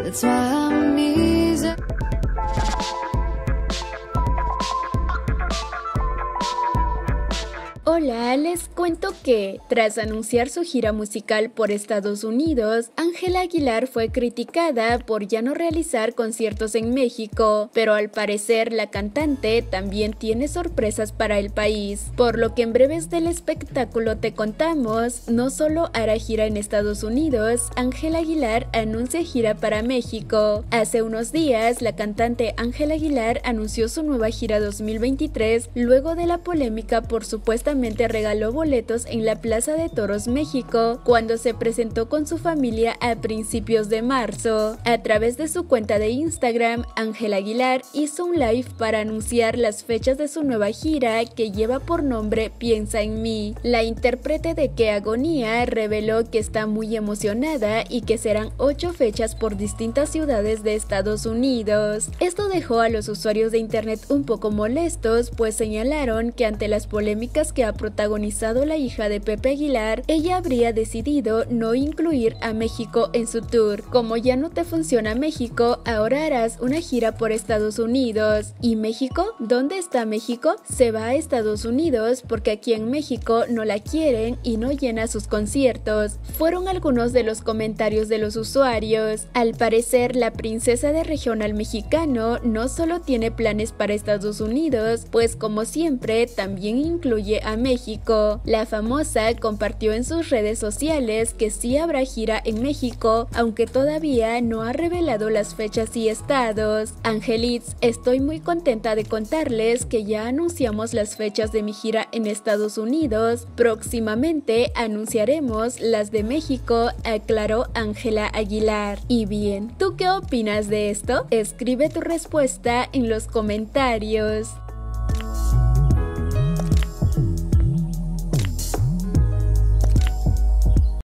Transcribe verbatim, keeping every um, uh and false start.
That's why I'm easy. Hola, les cuento que, tras anunciar su gira musical por Estados Unidos, Ángela Aguilar fue criticada por ya no realizar conciertos en México, pero al parecer la cantante también tiene sorpresas para el país, por lo que en breves del espectáculo te contamos, no solo hará gira en Estados Unidos, Ángela Aguilar anuncia gira para México. Hace unos días, la cantante Ángela Aguilar anunció su nueva gira dos mil veintitrés, luego de la polémica por supuestamente regaló boletos en la Plaza de Toros México cuando se presentó con su familia a principios de marzo. A través de su cuenta de Instagram, Ángela Aguilar hizo un live para anunciar las fechas de su nueva gira que lleva por nombre Piensa en mí. La intérprete de Qué Agonía reveló que está muy emocionada y que serán ocho fechas por distintas ciudades de Estados Unidos. Esto dejó a los usuarios de internet un poco molestos, pues señalaron que ante las polémicas que ha protagonizado la hija de Pepe Aguilar, ella habría decidido no incluir a México en su tour. Como ya no te funciona México, ahora harás una gira por Estados Unidos. ¿Y México? ¿Dónde está México? Se va a Estados Unidos porque aquí en México no la quieren y no llena sus conciertos. Fueron algunos de los comentarios de los usuarios. Al parecer, la princesa de regional mexicano no solo tiene planes para Estados Unidos, pues como siempre también incluye a México. La famosa compartió en sus redes sociales que sí habrá gira en México, aunque todavía no ha revelado las fechas y estados. Angelits, estoy muy contenta de contarles que ya anunciamos las fechas de mi gira en Estados Unidos. Próximamente anunciaremos las de México, aclaró Ángela Aguilar. Y bien, ¿tú qué opinas de esto? Escribe tu respuesta en los comentarios.